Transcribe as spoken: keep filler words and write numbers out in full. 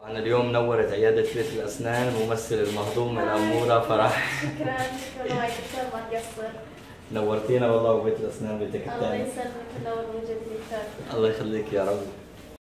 أنا اليوم نورت عيادة بيت الأسنان الممثل المهضوم الأمورة فرح. شكرا شكرا وايد كثير ما تقصر. نورتينا والله وبيت الأسنان بيتك الثاني. الله يسلمك، منور وجودك. الله يخليك يا رب.